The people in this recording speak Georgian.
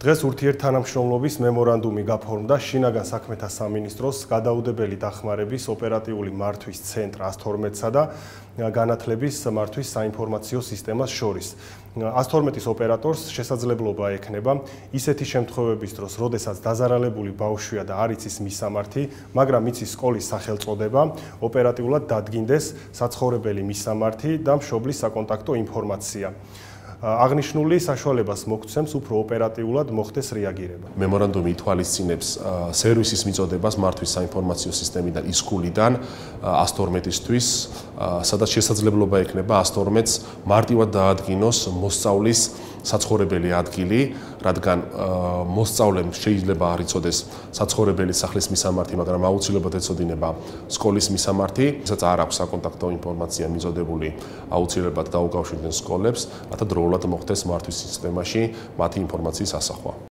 დღეს ურთიერთთანამშრომლობის მემორანდუმი გაფორმდა შინაგან საქმეთა სამინისტროს გადაუდებელი დახმარების ოპერატიული მართვის ცენტრ 112-სა და განათლების მართვის საინფორმაციო სისტემას შორის. 112-ის ოპერატორს შესაძლებლობა ექნება ისეთი შემთხვევების დროს, როდესაც დაზარალებული ბავშვია და არ იცის მისამართი, მაგრამ იცის სკოლის სახელწოდება, ოპერატიულად დადგინდეს საცხოვრებელი მისამართი და მშობლის საკონტაქტო ინფორმაცია. აღნიშნული საშუალებას მოგცემს უფრო ოპერატიულად მოხდეს რეაგირება. მემორანდუმი ითვალისწინებს სერვისის მიწოდებას მართვის საინფორმაციო სისტემიდან ისკულიდან 112-ისთვის, სადაც შესაძლებლობა ექნება 112-ს მარტივად დაადგინოს მოსწავლის საცხოვრებელი ადგილი, რადგან მოსწავლემ შეიძლება არ იცოდეს საცხოვრებელი სახლის მისამართი, მაგრამ აუცილებლად ეცოდინება სკოლის მისამართი, რასაც არ აქვს საკონტაქტო ინფორმაცია მიწოდებული, აუცილებლად დაუკავშირდნენ სკოლებს, რათა დროულად მოხდეს მართვის სისტემაში მათი ინფორმაციის ასახვა.